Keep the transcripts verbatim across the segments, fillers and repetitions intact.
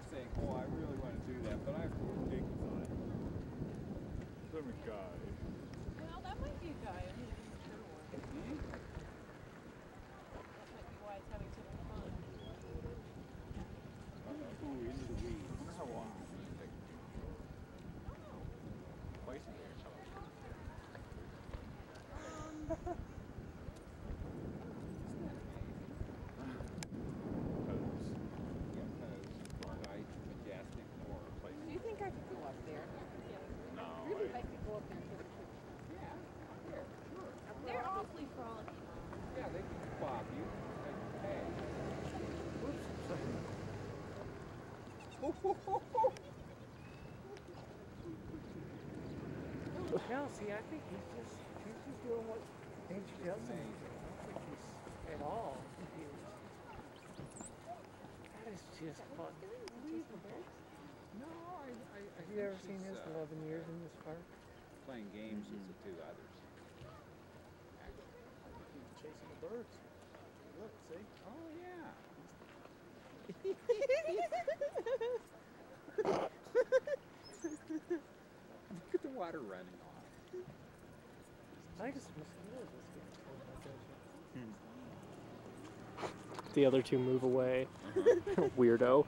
they're saying, oh, I really want to do that, but I have to go dignified. Let me guy. Well, that might be a guy. I need a mature one. Mm-hmm. That might be why it's having so much fun. Uh-oh. Ooh, into the weeds. I wonder how long it's going to take. Oh. Placing there, so. Um. Do you think I could go up there? Yeah. No. I really I, like to go up there and take a picture. Yeah, here, sure. They're awfully frolicky. Yeah, they can bob you. Hey. No, see, I think he's just he's just doing what nature tells him. I don't think he's at all confused. That is just fun. No, I, I, I Have you ever seen this? uh, eleven years in this park. playing games mm-hmm. with the two others. he's chasing the birds. Look, see? Oh, yeah. Look at the water running off. I just mosquitoes was getting told about that. The other two move away. Uh-huh. Weirdo.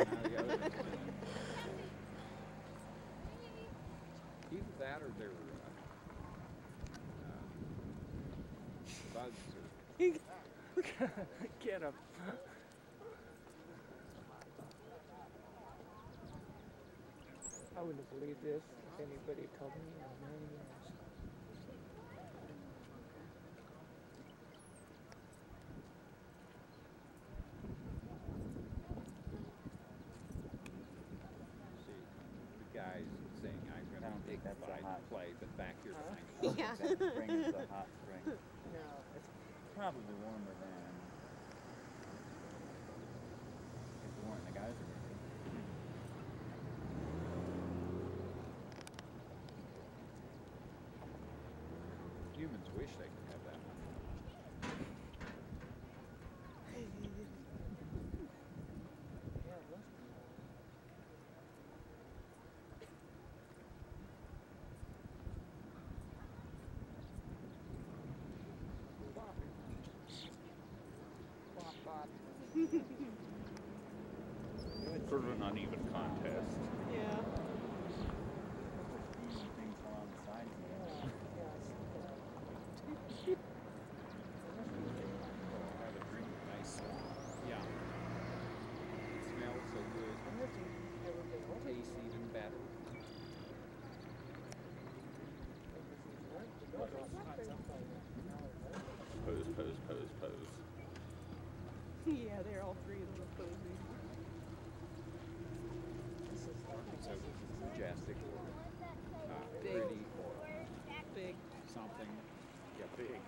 Either that or they're uh, uh, bugs or... Get him. I wouldn't have believed this if anybody had told me in a million years. Guys saying I'm going to take that and play, but back here huh? behind. Yeah. That spring is a hot spring. No. It's probably warmer than it's warm. The Geyser. Humans wish they could have that one. Yeah, it must be. Sort of an uneven contest. Yeah. Things along the sides of it. Have a drink, nice. Yeah. It smells so good. Tastes even better. Pose, pose, pose, pose. Yeah, they're all three of them posing. So majestic or uh, Big. pretty or Big. something. Yeah, big.